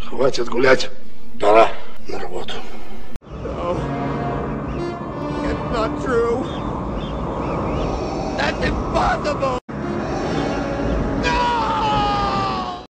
Хватит гулять. Пора на работу. No. It's not true. That's impossible!